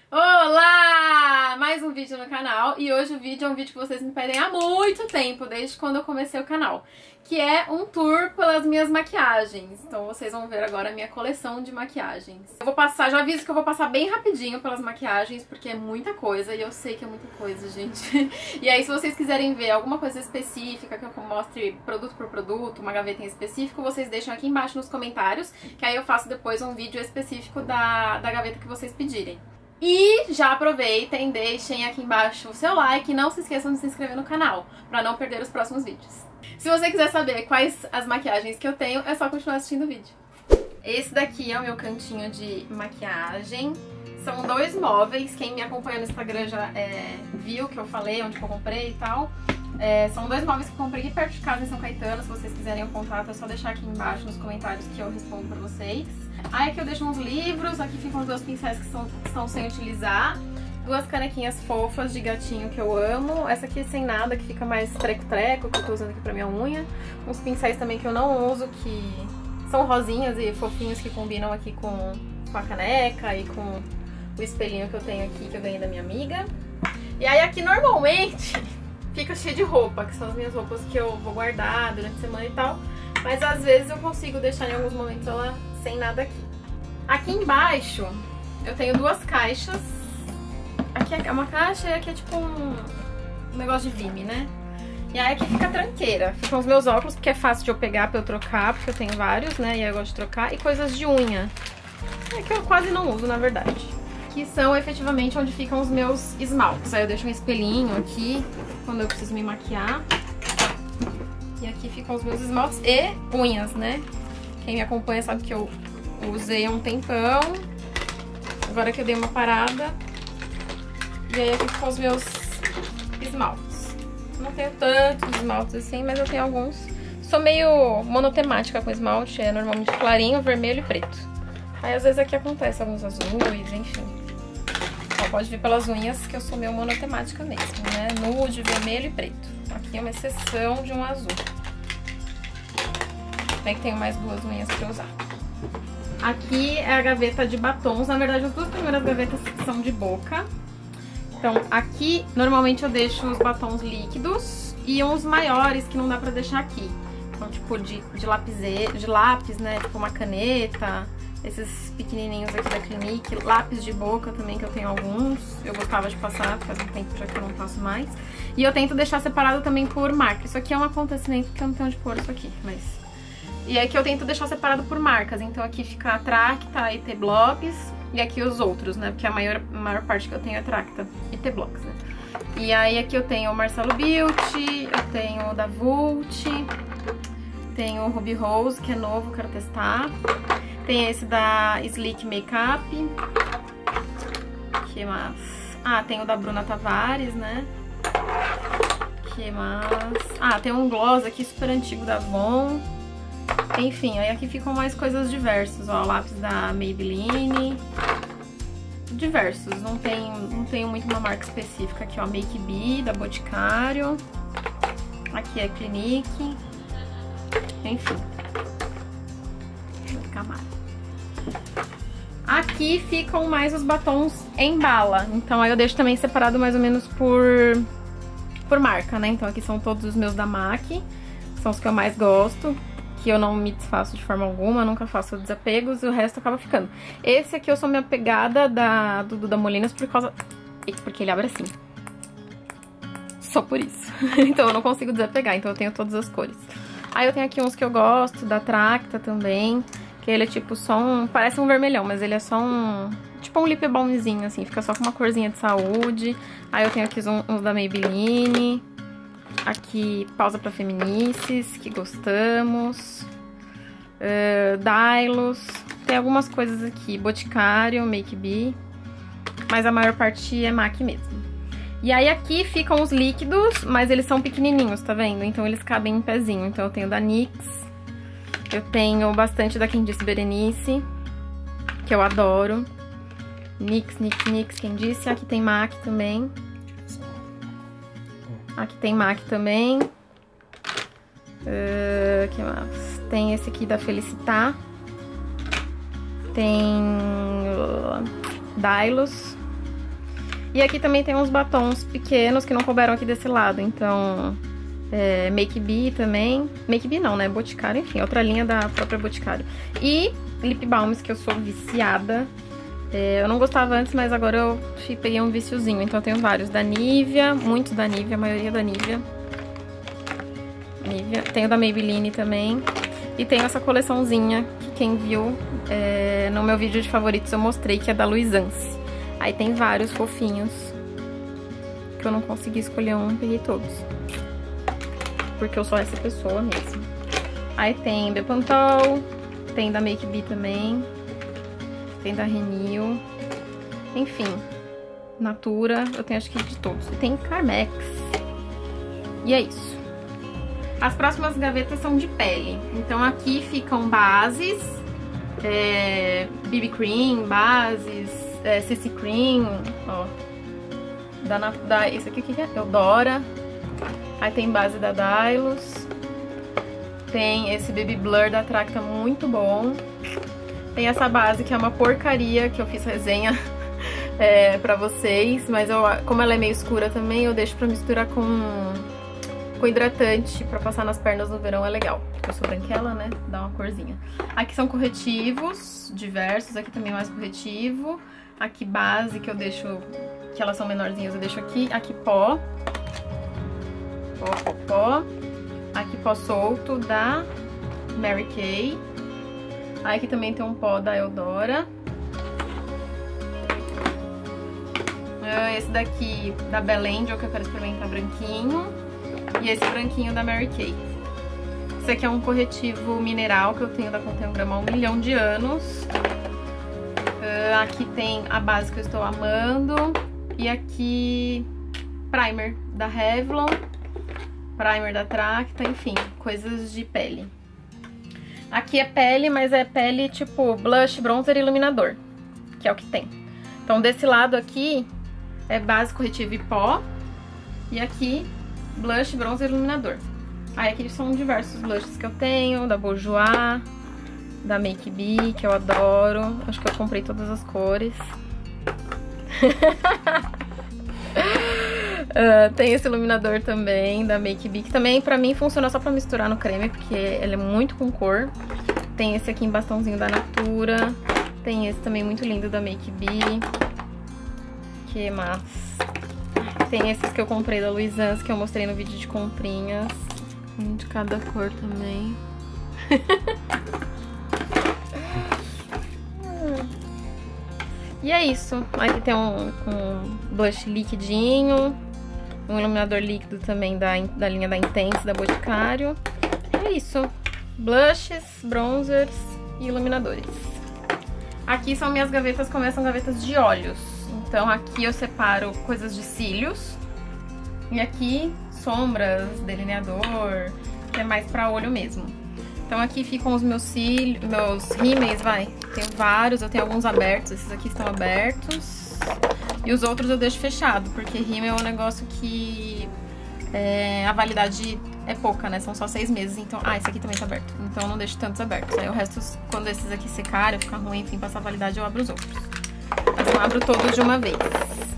Olá! Mais um vídeo no canal e hoje o vídeo é um vídeo que vocês me pedem há muito tempo, desde quando eu comecei o canal, que é um tour pelas minhas maquiagens. Então vocês vão ver agora a minha coleção de maquiagens. Eu vou passar, já aviso que eu vou passar bem rapidinho pelas maquiagens, porque é muita coisa e eu sei que é muita coisa, gente. E aí se vocês quiserem ver alguma coisa específica, que eu mostre produto por produto, uma gaveta em específico, vocês deixam aqui embaixo nos comentários, que aí eu faço depois um vídeo específico da gaveta que vocês pedirem. E já aproveitem, deixem aqui embaixo o seu like e não se esqueçam de se inscrever no canal, pra não perder os próximos vídeos. Se você quiser saber quais as maquiagens que eu tenho, é só continuar assistindo o vídeo. Esse daqui é o meu cantinho de maquiagem. São dois móveis, quem me acompanha no Instagram já viu que eu falei onde que eu comprei e tal. São dois móveis que eu comprei aqui perto de casa em São Caetano. Se vocês quiserem o contato é só deixar aqui embaixo nos comentários que eu respondo pra vocês. Aí aqui eu deixo uns livros, aqui ficam os dois pincéis que estão sem utilizar. Duas canequinhas fofas de gatinho que eu amo. Essa aqui sem nada, que fica mais treco-treco, que eu tô usando aqui pra minha unha. Uns pincéis também que eu não uso, que são rosinhas e fofinhos, que combinam aqui com a caneca e com o espelhinho que eu tenho aqui, que eu ganhei da minha amiga. E aí aqui normalmente fica cheio de roupa, que são as minhas roupas que eu vou guardar durante a semana e tal. Mas às vezes eu consigo deixar em alguns momentos ela sem nada aqui. Aqui embaixo eu tenho duas caixas. Aqui é uma caixa e aqui é tipo um negócio de Vime, né? E aí aqui fica a tranqueira. Ficam os meus óculos, porque é fácil de eu pegar pra eu trocar, porque eu tenho vários, né? E aí eu gosto de trocar. E coisas de unha. É que eu quase não uso, na verdade. Que são efetivamente onde ficam os meus esmaltes. Aí eu deixo um espelhinho aqui quando eu preciso me maquiar. E aqui ficam os meus esmaltes e unhas, né? Quem me acompanha sabe que eu usei há um tempão. Agora que eu dei uma parada. E aí aqui ficam os meus esmaltes. Não tenho tantos esmaltes assim, mas eu tenho alguns. Sou meio monotemática com esmalte, é normalmente clarinho, vermelho e preto. Aí às vezes aqui acontece alguns azuis, enfim. Ó, pode ver pelas unhas que eu sou meio monotemática mesmo, né? Nude, vermelho e preto. Aqui é uma exceção de um azul. Bem que tenho mais duas unhas pra usar. Aqui é a gaveta de batons. Na verdade, as duas primeiras gavetas são de boca. Então, aqui, normalmente eu deixo os batons líquidos e uns maiores que não dá pra deixar aqui. Então, tipo, de lápis, né? Tipo, uma caneta. Esses pequenininhos aqui da Clinique. Lápis de boca também, que eu tenho alguns. Eu gostava de passar, faz um tempo já que eu não passo mais. E eu tento deixar separado também por marca. Isso aqui é um acontecimento porque eu não tenho onde pôr isso aqui, mas... E aqui eu tento deixar separado por marcas. Então aqui fica a Tracta e T-Blocks. E aqui os outros, né? Porque a maior parte que eu tenho é Tracta e T-Blocks, né? E aí aqui eu tenho o Marcelo Beauty, eu tenho o da Vult, tenho o Ruby Rose, que é novo, quero testar. Tem esse da Sleek Makeup. Que mais? Ah, tem o da Bruna Tavares, né? Que mais? Ah, tem um gloss aqui super antigo da Avon. Enfim, aí aqui ficam mais coisas diversas, ó, lápis da Maybelline. Diversos, não tenho muito uma marca específica aqui, ó, Make Be, da Boticário. Aqui é Clinique. Enfim. Vou ficar mais. Aqui ficam mais os batons em bala, então aí eu deixo também separado mais ou menos por marca, né? Então aqui são todos os meus da MAC, são os que eu mais gosto, que eu não me desfaço de forma alguma, nunca faço desapegos, e o resto acaba ficando. Esse aqui eu sou minha pegada do Duda Molinas porque ele abre assim. Só por isso. Então eu não consigo desapegar, então eu tenho todas as cores. Aí eu tenho aqui uns que eu gosto, da Tracta também, que ele é tipo só parece um vermelhão, mas ele é só tipo um lip balmzinho, assim, fica só com uma corzinha de saúde. Aí eu tenho aqui uns da Maybelline. Aqui, Pausa pra Feminices, que gostamos. Dylos. Tem algumas coisas aqui. Boticário, Make Be. Mas a maior parte é MAC mesmo. E aí aqui ficam os líquidos, mas eles são pequenininhos, tá vendo? Então eles cabem em pezinho. Então eu tenho da NYX. Eu tenho bastante da Quem Disse Berenice, que eu adoro. NYX, Quem Disse. Aqui tem MAC também. Aqui tem MAC também. Que mais? Tem esse aqui da Felicitar. Tem Dylos. E aqui também tem uns batons pequenos que não couberam aqui desse lado, então... Make Be também. Make Be não, né? Boticário, enfim, outra linha da própria Boticário. E lip balms, que eu sou viciada. Eu não gostava antes, mas agora eu peguei um viciozinho. Então eu tenho vários da Nivea, muitos da Nivea, a maioria da Nivea. Tenho da Maybelline também. E tenho essa coleçãozinha que quem viu no meu vídeo de favoritos eu mostrei, que é da Luisance. Aí tem vários fofinhos, que eu não consegui escolher um, peguei todos. Porque eu sou essa pessoa mesmo. Aí tem Bepantol, tem da Make Be também, tem da Renew, enfim, Natura, eu tenho acho que de todos. E tem Carmex. E é isso. As próximas gavetas são de pele. Então aqui ficam bases, BB Cream, bases, CC Cream, ó. Esse aqui o que é? Eudora. Aí tem base da Dylos. Tem esse Baby Blur da Tracta, muito bom. Tem essa base que é uma porcaria, que eu fiz resenha pra vocês. Mas como ela é meio escura também, eu deixo pra misturar com hidratante pra passar nas pernas no verão, é legal. Eu sou branquela, né? Dá uma corzinha. Aqui são corretivos diversos, aqui também mais corretivo. Aqui base que eu deixo, que elas são menorzinhas, eu deixo aqui. Aqui pó. Pó. Aqui pó solto da Mary Kay. Aí aqui também tem um pó da Eudora. Esse daqui da Belle Angel, que eu quero experimentar branquinho. E esse branquinho da Mary Kay. Esse aqui é um corretivo mineral que eu tenho da Contemgrama há 1 milhão de anos. Aqui tem a base que eu estou amando. E aqui primer da Revlon. Primer da Tracta, enfim, coisas de pele. Aqui é pele, mas é pele tipo blush, bronzer e iluminador, que é o que tem. Então desse lado aqui é base, corretivo e pó. E aqui blush, bronzer e iluminador. Aí aqui são diversos blushes que eu tenho, da Bourjois, da Make Be, que eu adoro. Acho que eu comprei todas as cores. Tem esse iluminador também, da Make Be, que também pra mim funciona só pra misturar no creme, porque ele é muito com cor. Tem esse aqui em bastãozinho da Natura. Tem esse também muito lindo da Make Be. Que mais? Tem esses que eu comprei da Luisance, que eu mostrei no vídeo de comprinhas. Um de cada cor também. E é isso. Aqui tem um blush liquidinho. Um iluminador líquido também da linha da Intense, da Boticário. É isso. Blushes, bronzers e iluminadores. Aqui são minhas gavetas, começam gavetas de olhos. Então aqui eu separo coisas de cílios. E aqui sombras, delineador, que é mais pra olho mesmo. Então aqui ficam os meus cílios, meus rímels, Tenho vários, eu tenho alguns abertos, esses aqui estão abertos. E os outros eu deixo fechado, porque rímel é um negócio que a validade é pouca, né? São só 6 meses, então... esse aqui também tá aberto. Então eu não deixo tantos abertos. Aí o resto, quando esses aqui secarem, ficar ruim, enfim, passar a validade, eu abro os outros. Mas eu abro todos de uma vez.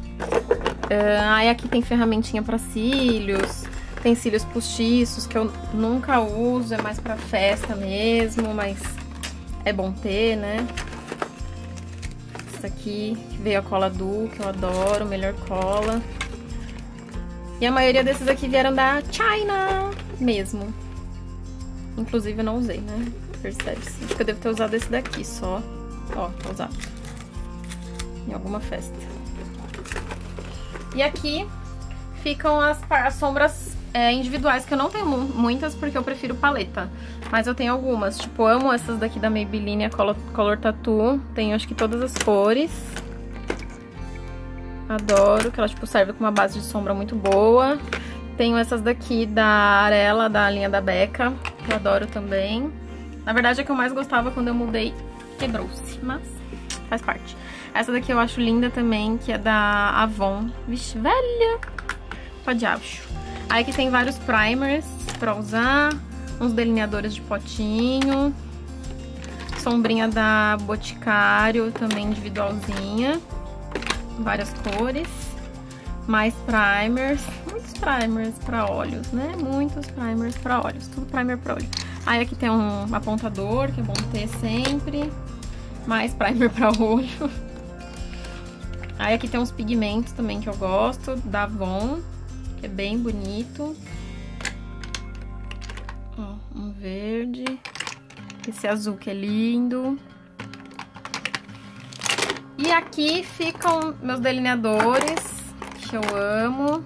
Aí aqui tem ferramentinha pra cílios. Tem cílios postiços, que eu nunca uso, é mais pra festa mesmo, mas é bom ter, né? Esse aqui, que veio a cola Du, que eu adoro, melhor cola. E a maioria desses aqui vieram da China mesmo. Inclusive eu não usei, né? Percebe-se. Acho que eu devo ter usado esse daqui só. Ó, tá usado. Em alguma festa. E aqui ficam as sombras individuais, que eu não tenho muitas porque eu prefiro paleta. Mas eu tenho algumas, tipo, amo essas daqui da Maybelline, a Color Tattoo. Tenho acho que todas as cores. Adoro, que ela tipo serve com uma base de sombra muito boa. Tenho essas daqui da Arela, da linha da Becca, que eu adoro também. Na verdade, a que eu mais gostava quando eu mudei quebrou-se, mas faz parte. Essa daqui eu acho linda também, que é da Avon. Vixe, velha! Pode acho. Aí aqui tem vários primers pra usar, uns delineadores de potinho, sombrinha da Boticário, também individualzinha, várias cores. Mais primers, muitos primers pra olhos, né? Muitos primers pra olhos, tudo primer pra olho. Aí aqui tem um apontador, que é bom ter sempre. Mais primer pra olho. Aí aqui tem uns pigmentos também que eu gosto, da Avon, que é bem bonito. Ó, um verde. Esse azul que é lindo. E aqui ficam meus delineadores, que eu amo.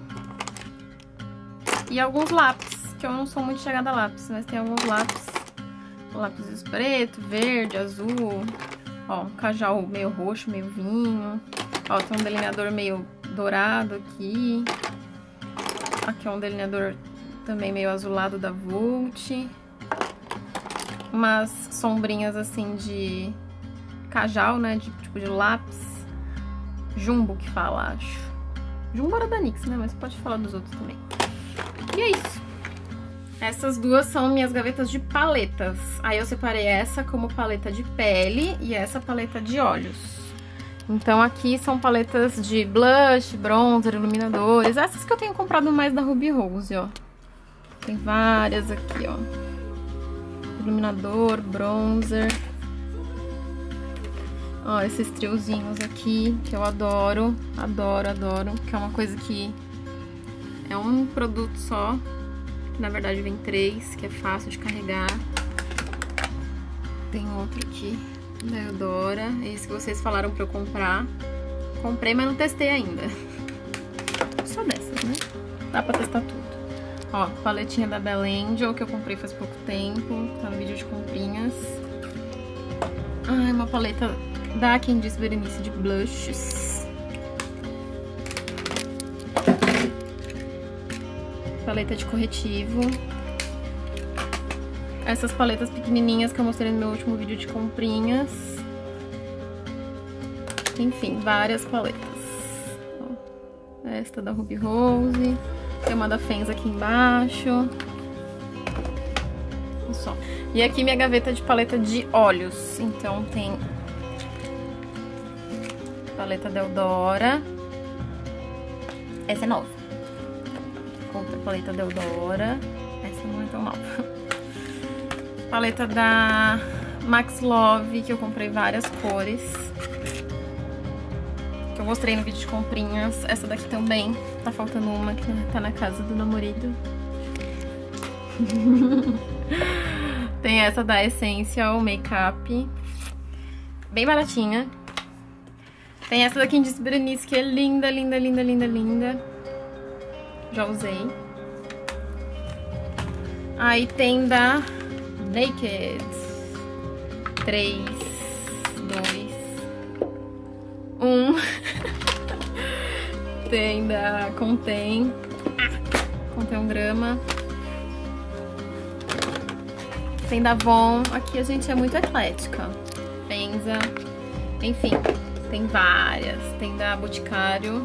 E alguns lápis, que eu não sou muito chegada a lápis, mas tem alguns lápis. Lápis preto, verde, azul. Ó, um cajal meio roxo, meio vinho. Ó, tem um delineador meio dourado aqui. Aqui é um delineador também meio azulado da Vult. Umas sombrinhas assim de cajal, né? Tipo de lápis. Jumbo que fala, acho. Jumbo era da NYX, né? Mas pode falar dos outros também. E é isso. Essas duas são minhas gavetas de paletas. Aí eu separei essa como paleta de pele e essa paleta de olhos. Então aqui são paletas de blush, bronzer, iluminadores. Essas que eu tenho comprado mais da Ruby Rose, ó. Tem várias aqui, ó. Iluminador, bronzer. Ó, esses triozinhos aqui, que eu adoro. Adoro, adoro. Que é uma coisa que é um produto só. Na verdade vem 3, que é fácil de carregar. Tem outro aqui da Eudora, esse que vocês falaram pra eu comprar. Comprei, mas não testei ainda. Só dessas, né? Dá pra testar tudo. Ó, paletinha da Bella Angel, que eu comprei faz pouco tempo. Tá no vídeo de comprinhas. Ai, uma paleta da Candice Berenice de blushes. Paleta de corretivo. Essas paletas pequenininhas que eu mostrei no meu último vídeo de comprinhas. Enfim, várias paletas. Ó, esta da Ruby Rose. Tem uma da Fenza aqui embaixo. Só. E aqui minha gaveta de paleta de olhos. Então tem paleta da Eudora. Essa é nova. Outra paleta da Eudora. Essa não é tão nova. Paleta da Max Love, que eu comprei várias cores. Que eu mostrei no vídeo de comprinhas. Essa daqui também. Tá faltando uma que tá na casa do namorado. Tem essa da Essential Makeup. Bem baratinha. Tem essa da Candice Berenice, que é linda, linda, linda, linda, linda. Já usei. Aí tem da Naked. 3, 2, 1. Tem da Contém. Contém 1 grama. Tem da Avon. Aqui a gente é muito eclética. Fenza. Enfim, tem várias. Tem da Boticário.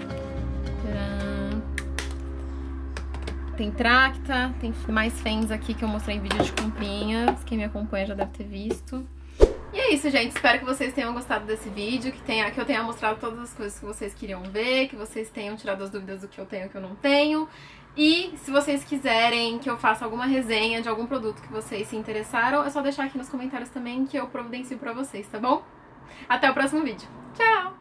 Tem Tracta, tem mais Fenza aqui que eu mostrei em vídeo de comprinhas. Quem me acompanha já deve ter visto. E é isso, gente. Espero que vocês tenham gostado desse vídeo, que eu tenha mostrado todas as coisas que vocês queriam ver, que vocês tenham tirado as dúvidas do que eu tenho e o que eu não tenho. E se vocês quiserem que eu faça alguma resenha de algum produto que vocês se interessaram, é só deixar aqui nos comentários também que eu providencio pra vocês, tá bom? Até o próximo vídeo. Tchau!